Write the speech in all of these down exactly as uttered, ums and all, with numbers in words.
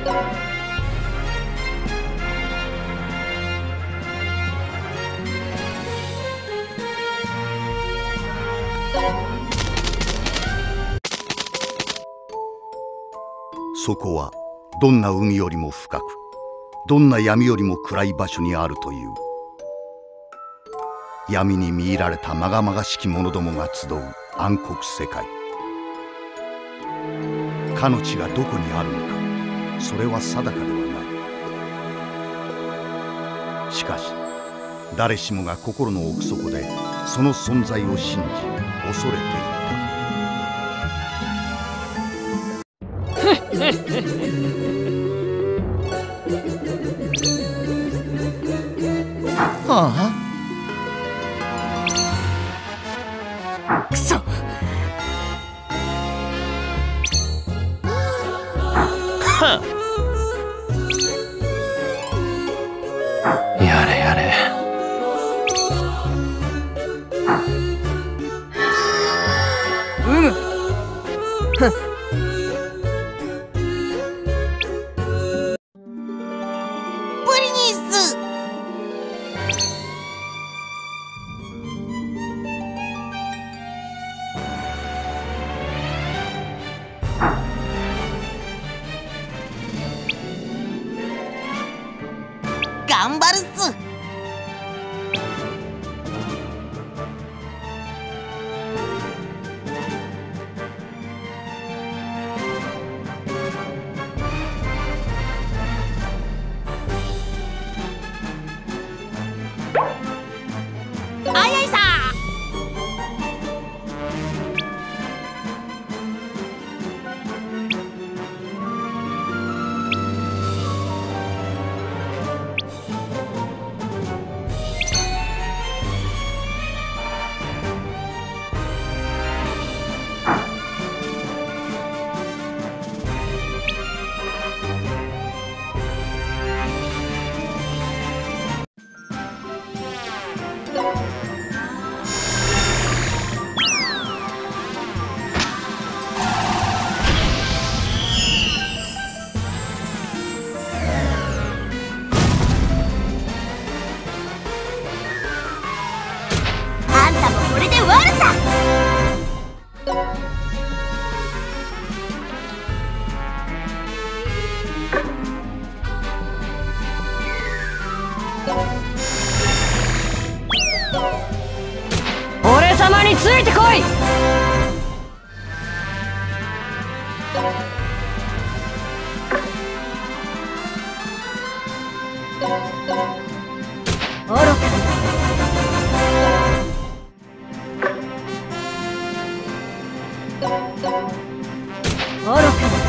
そこはどんな海よりも深く、どんな闇よりも暗い場所にあるという。闇に魅入られたまがまがしき者どもが集う暗黒世界。かの地がどこにあるのか、それは定かではない。しかし誰しもが心の奥底でその存在を信じ恐れていた。はあ、くそ。はあ、やれやれ。うむ。ふっ。 頑張るっす。あいあいさ。これで終わるさ。 俺様についてこい。愚か。愚か。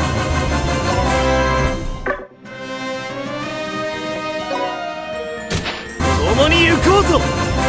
共に行こうぞ。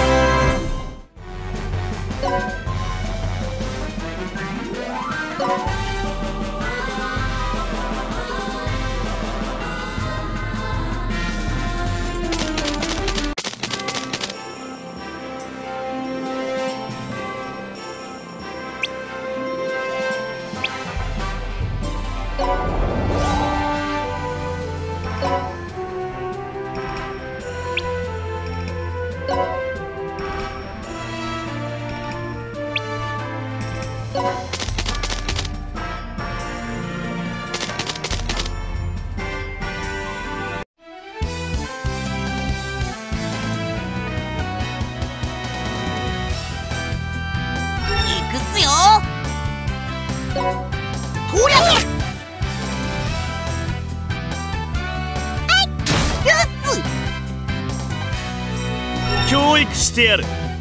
教育してやる。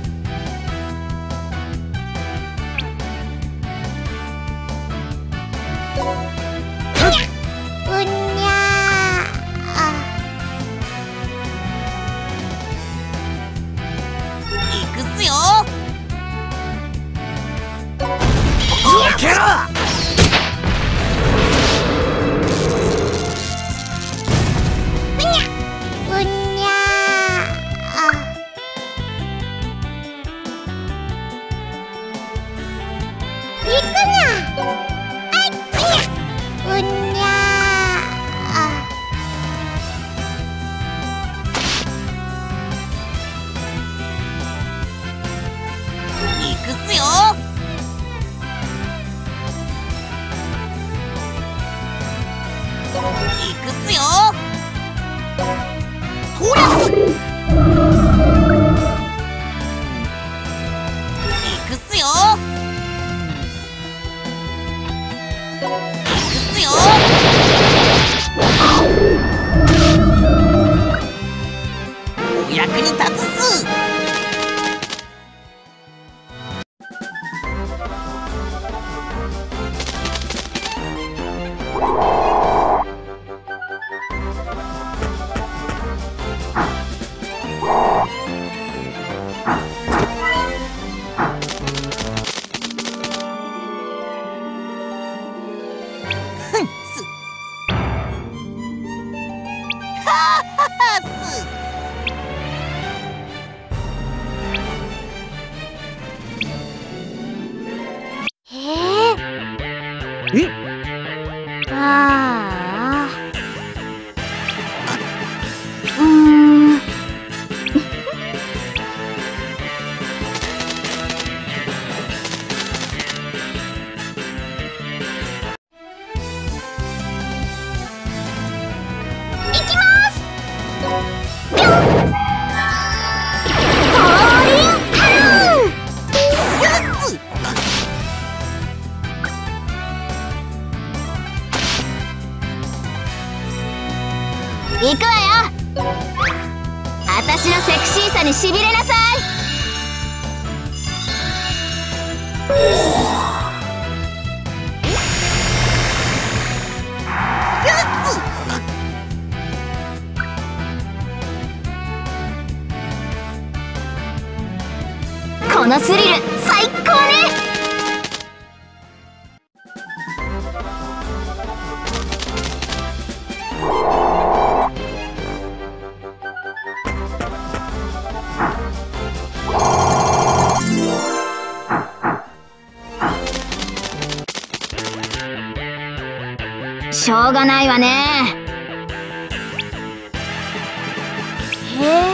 うにゃー。行くっすよ。 開けろ。 うにゃー。 くっすよ。とりゃすいくっすよ。いくっすよ。お役に立つっす。 ああ。うーん。 いきます。ぴょん。ボーリンアウト。行くわよ。あたしのセクシーさにしびれなさい。このスリル最高ね。しょうがないわね。へえ。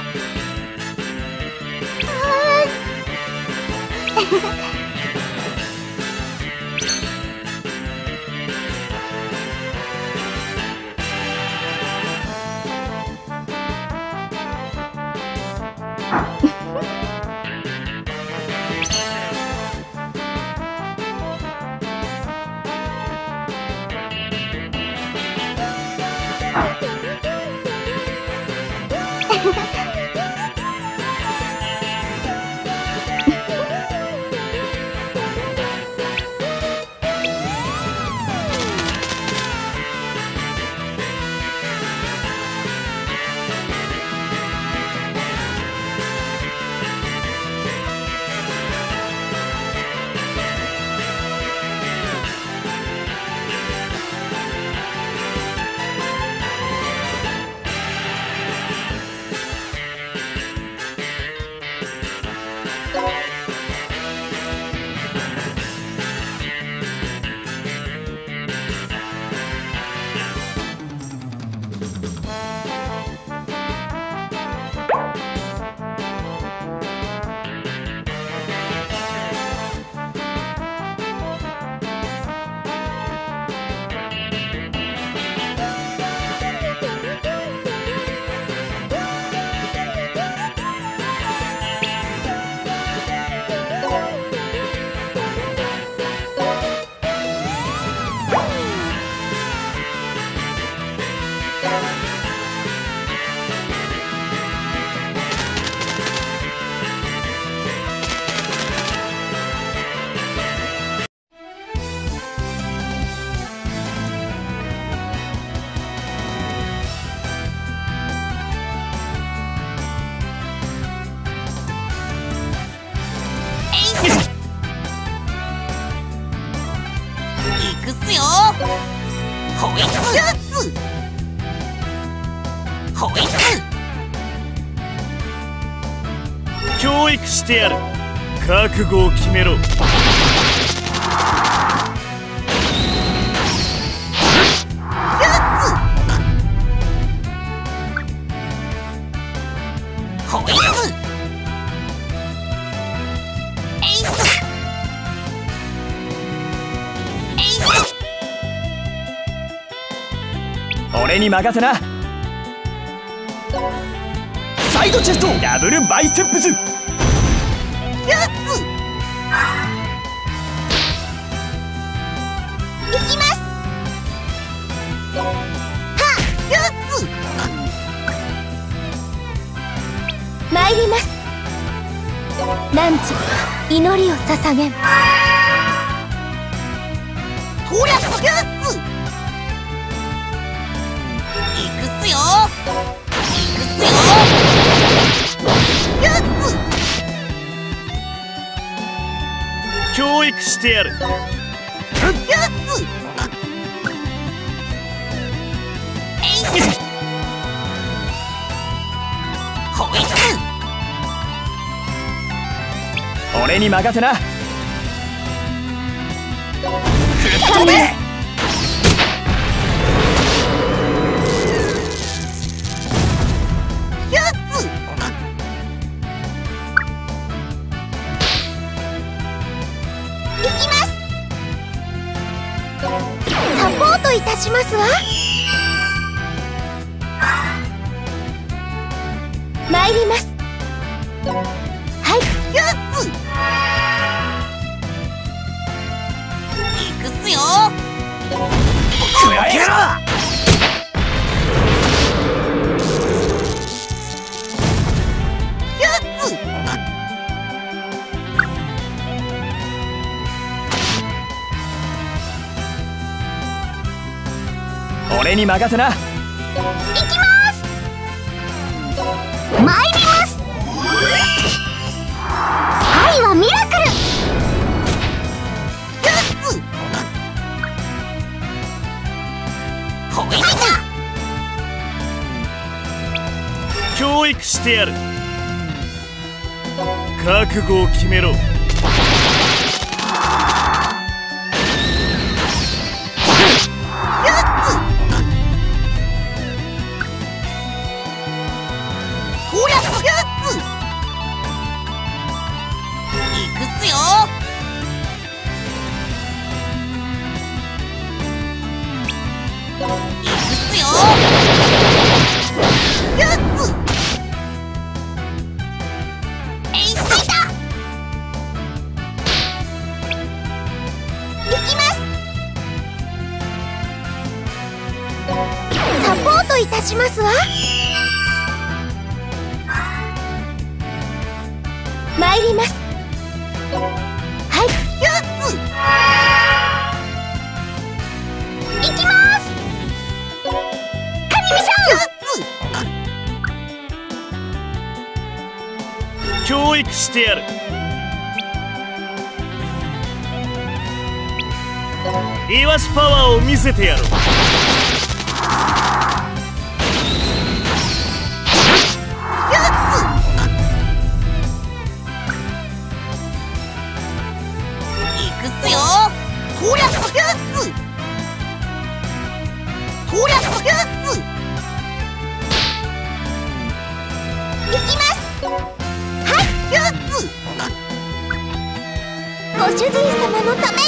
くっすよ。ほいっつほいっつ教育してやる。覚悟を決めろ。 ほいっつえいっすえいっすお俺に任せな。サイドチェストダブルバイセップス。 行きます。参ります。汝祈りを捧げん。こりゃすぎっつ。行くっすよ。行くっすよ。やっつ。 教育してやる。 やっつ。えいっ。ほいっつ。 俺に任せな。 そうです。やっつ。行きます。サポートいたしますわ。参ります。はい。やっつ。行くっすよ。 くらえろ。 やっつ。 俺に任せな。 行きます。参ります。愛はミラクル。やっつ。ほいっつ。 教育してやる。覚悟を決めろ。 いたしますわ。参ります。はい、やっつ。行きます。神見さん。 教育してやる。イワシパワーを見せてやろう。 ご主人様のため。